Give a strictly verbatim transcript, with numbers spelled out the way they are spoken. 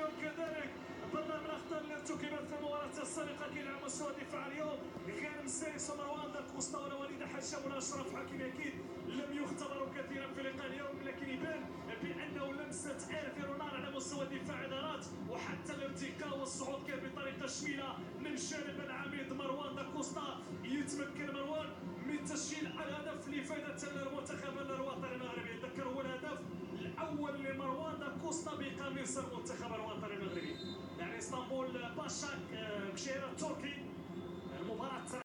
وكذلك برنامج الاخطاء اللي ارتكبت في المباراه السابقه كيلعب مستوى الدفاع اليوم. غانم السادس ومروان داكوستا ووليد حشا واشرف حكيمي اكيد لم يختبروا كثيرا في لقاء اليوم، لكن يبان بانه لمسه ايرفي رونال على مستوى الدفاع ادارات، وحتى الارتقاء والصعود كان بطريقه تشميله من جانب العميد مروان داكوستا. يتمكن مروان من تسجيل الهدف لفائده المنتخب الوطني المغربي. ذكر هو الهدف الاول لمروان داكوستا بقميص المنتخب الوطني المغربي. يعني اسطنبول باشاك بشير التركي. المباراه